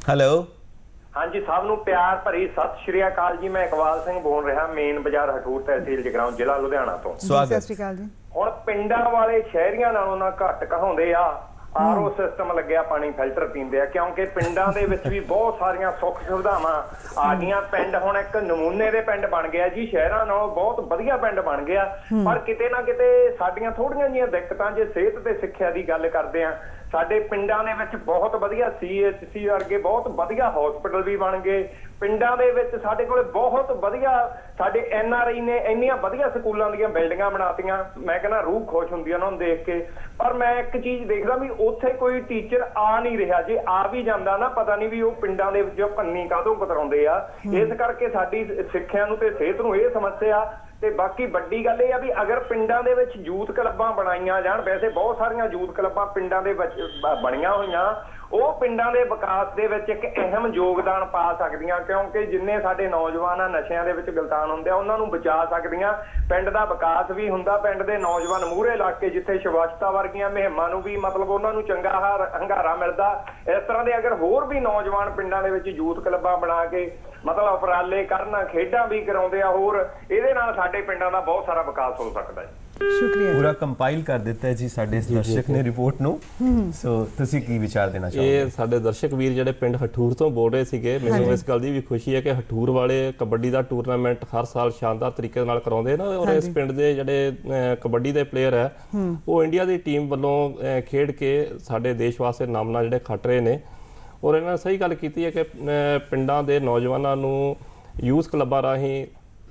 Hello. हाँ जी, सब नूं प्यार भरी सत श्री अकाल जी। मैं इकबाल सिंह बोल रहा, मेन बाजार हठूर तहसील जगराऊं जिला लुधियाना तो। स्वागत। सत श्री अकाल जी। हुण पिंडां वाले शहरियां नालों ना घट कहाउंदे आ आरओ सिस्टम लग्या, पानी फिल्टर पींदे आ, क्योंकि पिंडां दे विच भी बहुत सारियां सुख सुविधावां आ गईयां। पिंड हुण एक नमूने दे पिंड बन गया जी, शहरां नालों बहुत वधिया पिंड बन गया। पर किते ना किते साडीਆਂ थोड़ियां जिहियां दिक्कतां जे सिहत ते सिੱਖਿਆ ਦੀ ਗੱਲ ਕਰਦੇ ਆ, ਸਾਡੇ ਪਿੰਡਾਂ ਦੇ ਵਿੱਚ ਬਹੁਤ ਵਧੀਆ CHC ਵਰਗੇ ਬਹੁਤ ਵਧੀਆ ਹਸਪੀਟਲ ਵੀ ਬਣ ਗਏ। ਪਿੰਡਾਂ ਦੇ ਵਿੱਚ ਸਾਡੇ ਕੋਲੇ ਬਹੁਤ ਵਧੀਆ ਸਾਡੇ NRI ਨੇ ਇੰਨੀਆਂ ਵਧੀਆ ਸਕੂਲਾਂ ਦੀਆਂ ਬਿਲਡਿੰਗਾਂ ਬਣਾਤੀਆਂ। ਮੈਂ ਕਹਿੰਦਾ ਰੂਹ ਖੁਸ਼ ਹੁੰਦੀ ਆ ਉਹਨਾਂ ਨੂੰ ਦੇਖ ਕੇ। ਪਰ ਮੈਂ ਇੱਕ ਚੀਜ਼ ਦੇਖਦਾ ਵੀ ਉੱਥੇ ਕੋਈ ਟੀਚਰ ਆ ਨਹੀਂ ਰਿਹਾ। ਜੇ ਆ ਵੀ ਜਾਂਦਾ ਨਾ, ਪਤਾ ਨਹੀਂ ਵੀ ਉਹ ਪਿੰਡਾਂ ਦੇ ਵਿੱਚ ਪੰਨੀ ਕਾਹਤੋਂ ਕਤਰਾਉਂਦੇ ਆ। ਇਸ ਕਰਕੇ ਸਾਡੀ ਸਿੱਖਿਆ ਨੂੰ ਤੇ ਸਿਹਤ ਨੂੰ ਇਹ ਸਮੱਸਿਆ। ਤੇ ਬਾਕੀ ਵੱਡੀ ਗੱਲ ਇਹ ਆ ਵੀ ਅਗਰ ਪਿੰਡਾਂ ਦੇ ਵਿੱਚ ਯੂਥ ਕਲੱਬਾਂ ਬਣਾਈਆਂ ਜਾਣ, ਵੈਸੇ ਬਹੁਤ ਸਾਰੀਆਂ ਯੂਥ ਕਲੱਬਾਂ ਪਿੰਡਾਂ ਦੇ ਵਿੱਚ ਬਣੀਆਂ ਹੋਈਆਂ, ਉਹ ਪਿੰਡਾਂ ਦੇ ਵਿਕਾਸ ਦੇ ਵਿੱਚ ਇੱਕ ਅਹਿਮ ਯੋਗਦਾਨ ਪਾ ਸਕਦੀਆਂ। ਕਿਉਂਕਿ ਜਿੰਨੇ ਸਾਡੇ ਨੌਜਵਾਨ ਆ ਨਸ਼ਿਆਂ ਦੇ ਵਿੱਚ ਗਲਤਾਨ ਹੁੰਦੇ ਆ, ਉਹਨਾਂ ਨੂੰ ਬਚਾ ਸਕਦੀਆਂ। ਪਿੰਡ ਦਾ ਵਿਕਾਸ ਵੀ ਹੁੰਦਾ, ਪਿੰਡ ਦੇ ਨੌਜਵਾਨ ਮੂਹਰੇ ਲੱਗ ਕੇ ਜਿੱਥੇ ਸ਼ਿਵਸਤਾ ਵਰਗੀਆਂ ਮੁਹਿੰਮਾਂ ਨੂੰ ਵੀ ਮਤਲਬ ਉਹਨਾਂ ਨੂੰ ਚੰਗਾ ਹੰਗਾਰਾ ਮਿਲਦਾ। ਇਸ ਤਰ੍ਹਾਂ ਦੇ ਅਗਰ ਹੋਰ ਵੀ ਨੌਜਵਾਨ ਪਿੰਡਾਂ ਦੇ ਵਿੱਚ ਯੂਥ ਕਲੱਬਾਂ ਬਣਾ ਕੇ ਮਤਲਬ ਉਪਰਾਲੇ ਕਰਨ, ਖੇਡਾਂ ਵੀ ਕਰਾਉਂਦੇ ਆ, ਹੋਰ ਇਹਦੇ ਨਾਲ ਸਾਡੇ ਪਿੰਡਾਂ ਦਾ ਬਹੁਤ ਸਾਰਾ ਵਿਕਾਸ ਹੋ ਸਕਦਾ ਹੈ। शुक्रिया। पूरा कंपाइल कर दिता है जी साडे दर्शक ने रिपोर्ट ਨੂੰ। ਸੋ ਤੁਸੀਂ ਕੀ ਵਿਚਾਰ ਦੇਣਾ ਚਾਹੋਗੇ? ਇਹ ਸਾਡੇ ਦਰਸ਼ਕ ਵੀਰ ਜਿਹੜੇ ਪਿੰਡ ਹਠੂਰ ਤੋਂ ਬੋਲ ਰਹੇ ਸੀਗੇ, ਮੈਨੂੰ ਇਸ ਗੱਲ ਦੀ ਵੀ ਖੁਸ਼ੀ ਹੈ ਕਿ ਹਠੂਰ ਵਾਲੇ ਕਬੱਡੀ ਦਾ ਟੂਰਨਾਮੈਂਟ ਹਰ ਸਾਲ ਸ਼ਾਨਦਾਰ ਤਰੀਕੇ ਨਾਲ ਕਰਾਉਂਦੇ ਨੇ। ਔਰ ਇਸ ਪਿੰਡ ਦੇ ਜਿਹੜੇ ਕਬੱਡੀ ਦੇ ਪਲੇਅਰ ਹੈ ਉਹ ਇੰਡੀਆ ਦੀ ਟੀਮ ਵੱਲੋਂ ਖੇਡ ਕੇ ਸਾਡੇ ਦੇਸ਼ ਵਾਸਤੇ ਨਾਮਨਾ ਜਿਹੜੇ ਖੱਟ ਰਹੇ ਨੇ। ਔਰ ਇਹਨਾਂ ਨੇ ਸਹੀ ਗੱਲ ਕੀਤੀ ਹੈ ਕਿ ਪਿੰਡਾਂ ਦੇ ਨੌਜਵਾਨਾਂ ਨੂੰ ਯੂਥ ਕਲੱਬਾਂ ਰਾਹੀਂ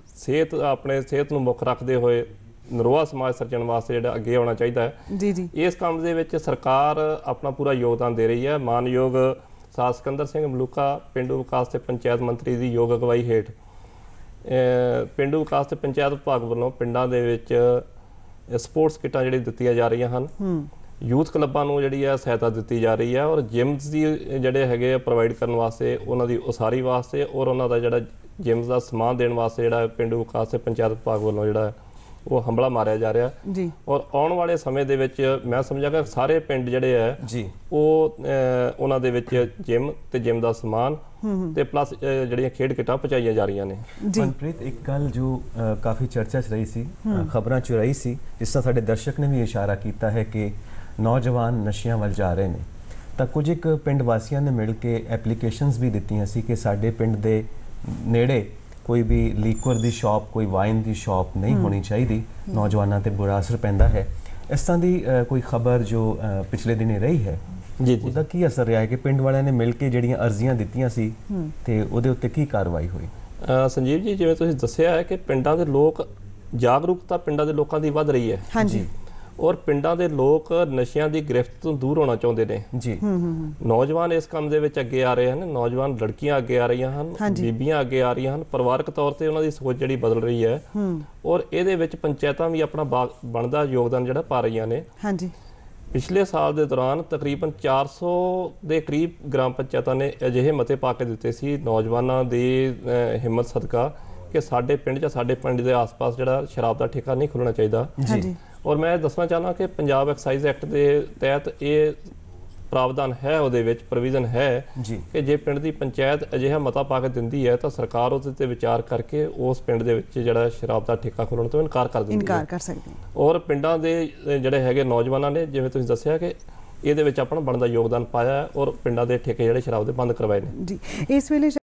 ਆਪਣੇ ਸਿਹਤ ਨੂੰ ਮੁੱਖ ਰੱਖਦੇ ਹੋਏ ਨਰੋਆ ਸਮਾਜ ਸਿਰਜਣ ਵਾਸਤੇ ਜਿਹੜਾ ਅੱਗੇ ਆਉਣਾ ਚਾਹੀਦਾ ਹੈ। ਜੀ ਜੀ। ਇਸ ਕੰਮ ਦੇ ਵਿੱਚ ਸਰਕਾਰ ਆਪਣਾ ਪੂਰਾ ਯੋਗਦਾਨ ਦੇ ਰਹੀ ਹੈ। ਮਾਨਯੋਗ ਸਾਧ ਸਿਕੰਦਰ ਸਿੰਘ ਮਲੂਕਾ ਪੇਂਡੂ ਵਿਕਾਸ ਤੇ ਪੰਚਾਇਤ ਮੰਤਰੀ ਦੀ ਯੋਗ ਅਗਵਾਈ ਹੇਠ ਪੇਂਡੂ ਵਿਕਾਸ ਤੇ ਪੰਚਾਇਤ ਵਿਭਾਗ ਵੱਲੋਂ ਪਿੰਡਾਂ ਦੇ ਵਿੱਚ ਸਪੋਰਟਸ ਕਿੱਟਾਂ ਜਿਹੜੀ ਦਿੱਤੀਆਂ ਜਾ ਰਹੀਆਂ ਹਨ। ਯੂਥ ਕਲੱਬਾਂ ਨੂੰ ਜਿਹੜੀ ਹੈ ਸਹਾਇਤਾ ਦਿੱਤੀ ਜਾ ਰਹੀ ਹੈ। ਔਰ ਜਿਮਸ ਦੀ ਜਿਹੜੇ ਹੈਗੇ ਆ ਪ੍ਰੋਵਾਈਡ ਕਰਨ ਵਾਸਤੇ, ਉਹਨਾਂ ਦੀ ਉਸਾਰੀ ਵਾਸਤੇ ਔਰ ਉਹਨਾਂ ਦਾ ਜਿਹੜਾ ਜਿਮਸ ਦਾ ਸਮਾਨ ਦੇਣ ਵਾਸਤੇ ਜਿਹੜਾ ਪੇਂਡੂ ਵਿਕਾਸ ਤੇ ਪੰਚਾਇਤ ਵਿਭਾਗ ਵੱਲੋਂ ਜਿਹੜਾ ਉਹ ਹੰਭਲਾ ਮਾਰਿਆ ਜਾ ਰਿਹਾ ਜੀ। ਔਰ ਆਉਣ ਵਾਲੇ ਸਮੇਂ ਦੇ ਵਿੱਚ ਮੈਂ ਸਮਝਾਂਗਾ ਸਾਰੇ ਪਿੰਡ ਜਿਹੜੇ ਹੈ ਜੀ ਉਹ ਉਹਨਾਂ ਦੇ ਵਿੱਚ ਜਿਮ ਤੇ ਜਿਮ ਦਾ ਸਮਾਨ ਤੇ ਪਲੱਸ ਜਿਹੜੀਆਂ ਖੇਡ ਕਿੱਟਾਂ ਪਹੁੰਚਾਈਆਂ ਜਾ ਰਹੀਆਂ ਨੇ। ਮਨਪ੍ਰੀਤ, ਇੱਕ ਗੱਲ ਜੋ ਕਾਫੀ ਚਰਚਾ 'ਚ ਰਹੀ ਸੀ, ਖਬਰਾਂ 'ਚ ਰਹੀ ਸੀ, ਜਿਸ ਤਰ੍ਹਾਂ ਸਾਡੇ ਦਰਸ਼ਕ ਨੇ ਵੀ ਇਸ਼ਾਰਾ ਕੀਤਾ ਹੈ ਕਿ ਨੌਜਵਾਨ ਨਸ਼ਿਆਂ ਵੱਲ ਜਾ ਰਹੇ ਨੇ, ਤਾਂ ਕੁਝ ਇੱਕ ਪਿੰਡ ਵਾਸੀਆਂ ਨੇ ਮਿਲ ਕੇ ਐਪਲੀਕੇਸ਼ਨਸ ਵੀ ਦਿੱਤੀਆਂ ਸੀ ਕਿ ਸਾਡੇ ਪਿੰਡ ਦੇ ਨੇੜੇ ਕੋਈ ਵੀ ਲੀਕਵਰ ਦੀ ਸ਼ਾਪ, ਕੋਈ ਵਾਈਨ ਦੀ ਸ਼ਾਪ ਨਹੀਂ ਹੋਣੀ ਚਾਹੀਦੀ। ਨੌਜਵਾਨਾਂ ਤੇ ਬੁਰਾ ਅਸਰ ਪੈਂਦਾ ਹੈ। ਇਸ ਤਰ੍ਹਾਂ ਦੀ ਕੋਈ ਖਬਰ ਜੋ ਪਿਛਲੇ ਦਿਨੀ ਰਹੀ ਹੈ ਜੀ, ਉਹਦਾ ਕੀ ਅਸਰ ਰਿਹਾ ਹੈ ਕਿ ਪਿੰਡ ਵਾਲਿਆਂ ਨੇ ਮਿਲ ਕੇ ਜਿਹੜੀਆਂ ਅਰਜ਼ੀਆਂ ਦਿੱਤੀਆਂ ਸੀ ਤੇ ਉਹਦੇ ਉੱਤੇ ਕੀ ਕਾਰਵਾਈ ਹੋਈ? ਸੰਜੀਵ ਜੀ, ਜਿਵੇਂ ਤੁਸੀਂ ਦੱਸਿਆ ਹੈ ਕਿ ਪਿੰਡਾਂ ਦੇ ਲੋਕ ਜਾਗਰੂਕਤਾ ਪਿੰਡਾਂ ਦੇ ਲੋਕਾਂ ਦੀ ਵੱਧ ਰਹੀ ਹੈ। ਹਾਂਜੀ। ਔਰ ਪਿੰਡਾਂ ਦੇ ਲੋਕ ਨਸ਼ਿਆਂ ਦੀ ਗ੍ਰਿਫਤ ਤੋਂ ਦੂਰ ਹੋਣਾ ਚਾਹੁੰਦੇ ਨੇ ਜੀ। ਨੌਜਵਾਨ ਇਸ ਕੰਮ ਦੇ ਵਿੱਚ ਅੱਗੇ ਆ ਰਹੇ ਹਨ। ਨੌਜਵਾਨ ਲੜਕੀਆਂ ਅੱਗੇ ਆ ਰਹੀਆਂ ਹਨ, ਬੀਬੀਆਂ ਅੱਗੇ ਆ ਰਹੀਆਂ ਹਨ। ਪਰਿਵਾਰਕ ਤੌਰ ਤੇ ਉਹਨਾਂ ਦੀ ਸੋਚ ਜਿਹੜੀ ਬਦਲ ਰਹੀ ਹੈ। ਔਰ ਇਹਦੇ ਵਿੱਚ ਪੰਚਾਇਤਾਂ ਵੀ ਆਪਣਾ ਬਣਦਾ ਯੋਗਦਾਨ ਜਿਹੜਾ ਪਾ ਰਹੀਆਂ ਨੇ। ਹਾਂਜੀ। ਪਿਛਲੇ ਸਾਲ ਦੇ ਦੌਰਾਨ ਤਕਰੀਬਨ 400 ਦੇ ਕਰੀਬ ਗ੍ਰਾਮ ਪੰਚਾਇਤਾਂ ਨੇ ਅਜਿਹੇ ਮਤੇ ਪਾ ਕੇ ਦਿੱਤੇ ਸੀ ਨੌਜਵਾਨਾਂ ਦੀ ਹਿੰਮਤ ਸਦਕਾ ਕਿ ਸਾਡੇ ਪਿੰਡ ਜਾਂ ਸਾਡੇ ਪਿੰਡ ਦੇ ਆਸ-ਪਾਸ ਜਿਹੜਾ ਸ਼ਰਾਬ ਦਾ ਠੇਕਾ ਨਹੀਂ ਖੁੱਲ੍ਹਣਾ ਚਾਹੀਦਾ ਜੀ। ਔਰ ਮੈਂ ਦੱਸਣਾ ਚਾਹੁੰਦਾ ਕਿ ਪੰਜਾਬ ਐਕਸਾਈਜ਼ ਐਕਟ ਦੇ ਤਹਿਤ ਇਹ ਪ੍ਰਾਵਧਾਨ ਹੈ, ਉਹਦੇ ਵਿੱਚ ਪ੍ਰੋਵੀਜ਼ਨ ਹੈ ਕਿ ਜੇ ਪਿੰਡ ਦੀ ਪੰਚਾਇਤ ਅਜਿਹਾ ਮਤਾ ਪਾ ਕੇ ਦਿੰਦੀ ਹੈ ਤਾਂ ਸਰਕਾਰ ਉਹਦੇ ਤੇ ਵਿਚਾਰ ਕਰਕੇ ਉਸ ਪਿੰਡ ਦੇ ਵਿੱਚ ਜਿਹੜਾ ਸ਼ਰਾਬ ਦਾ ਠੇਕਾ ਖੋਲ੍ਹਣ ਤੋਂ ਇਨਕਾਰ ਕਰ ਦਿੰਦੀ ਹੈ। ਔਰ ਪਿੰਡਾਂ ਦੇ ਜਿਹੜੇ ਹੈਗੇ ਨੌਜਵਾਨਾਂ ਨੇ, ਜਿਵੇਂ ਤੁਸੀਂ ਦੱਸਿਆ ਕਿ ਇਹਦੇ ਵਿੱਚ ਆਪਣਾ ਬਣਦਾ ਯੋਗਦਾਨ ਪਾਇਆ ਔਰ ਪਿੰਡਾਂ ਦੇ ਠੇਕੇ ਜਿਹੜੇ ਸ਼ਰਾਬ ਦੇ ਬੰਦ ਕਰਵਾਏ ਨੇ ਜੀ। ਇਸ ਵੇਲੇ